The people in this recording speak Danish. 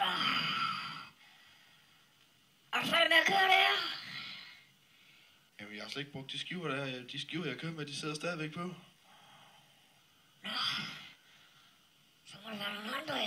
Og så er det, kører der. Jamen, jeg har slet ikke brugt de skiver der. De skiver, jeg køber med, de sidder stadigvæk på. Nå. Så må der være nogle andre